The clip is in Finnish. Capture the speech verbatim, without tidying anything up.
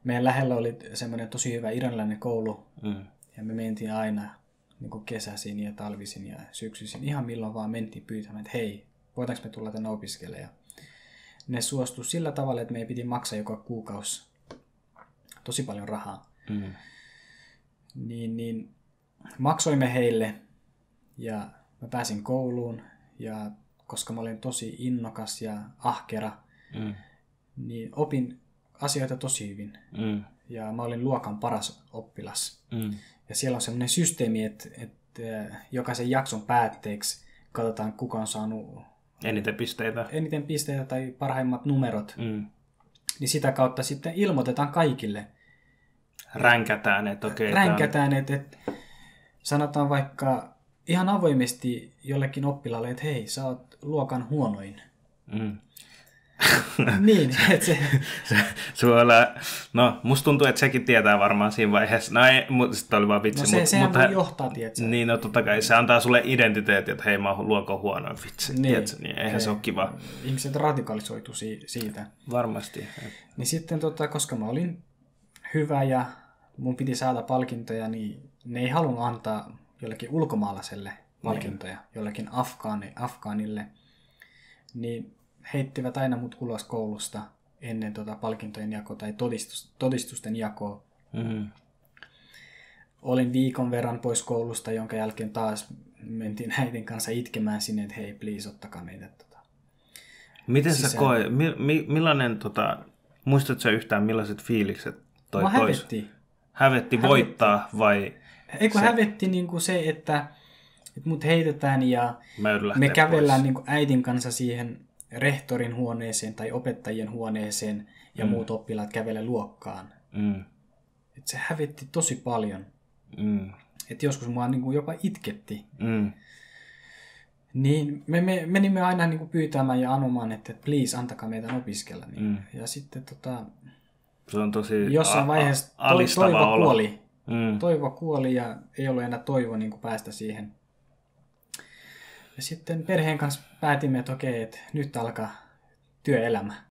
meidän lähellä oli semmoinen tosi hyvä iranilainen koulu, Mm. ja me mentiin aina niin kuin kesäisin ja talvisin ja syksyisin, ihan milloin vaan mentiin pyytämään, että hei, voidaanko me tulla tänne opiskelemaan. Ja ne suostui sillä tavalla, että meidän piti maksaa joka kuukausi tosi paljon rahaa. Mm. Niin, niin maksoimme heille ja mä pääsin kouluun ja koska mä olin tosi innokas ja ahkera, Mm. niin opin asioita tosi hyvin. Mm. Ja mä olin luokan paras oppilas. Mm. Ja siellä on semmoinen systeemi, että, että jokaisen jakson päätteeksi katsotaan, kuka on saanut Eniten pisteitä. eniten pisteitä tai parhaimmat numerot. Mm. Niin sitä kautta sitten ilmoitetaan kaikille. Ränkätään, että okei. Okay, Ränkätään, että, että sanotaan vaikka ihan avoimesti jollekin oppilaalle, että hei, sä oot luokan huonoin. Mm. Niin, että se... Suola, no, musta tuntuu, että sekin tietää varmaan siinä vaiheessa. No ei, mutta sitten oli vaan vitsi. No se, mut, sehän mutta, voi johtaa, tietsä. Niin, no totta kai. Se antaa sulle identiteetti, että hei, mä oon luokon huonoin vitsi. Niin. Tietsä, niin eihän se ole kiva. Ihmiset radikalisoitu si- siitä. Varmasti. Niin sitten, tota, koska mä olin hyvä ja mun piti saada palkintoja, niin ne ei halunnut antaa jollekin ulkomaalaiselle palkintoja, jollekin afgaani, afgaanille. Niin heittivät aina mut ulos koulusta ennen tota palkintojen jakoa tai todistus, todistusten jakoa. Mm. Olin viikon verran pois koulusta, jonka jälkeen taas mentiin äidin kanssa itkemään sinne, että hei, please, ottakaa meitä. Tota, Miten sisään. sä koe, mi, mi, millainen, tota, muistatko sä yhtään millaiset fiilikset toi Mä pois? hävetti. Hävetti voittaa vai? Eikö se... hävetti niin kuin se, että, että mut heitetään ja me me kävellään niin kuin äidin kanssa siihen rehtorin huoneeseen tai opettajien huoneeseen ja mm. muut oppilaat kävele luokkaan. Mm. Et se hävetti tosi paljon. Mm. Et joskus mua niin kuin jopa itketti. Mm. Niin me, me menimme aina niin kuin pyytämään ja anomaan, että please, antakaa meidän opiskella. Niin. Mm. Ja sitten tota, Se on tosi jossain vaiheessa a- alistava toivo olo. kuoli. Mm. Toivo kuoli ja ei ollut enää toivo niin kuin päästä siihen. Ja sitten perheen kanssa päätimme, että okei, että nyt alkaa työelämä.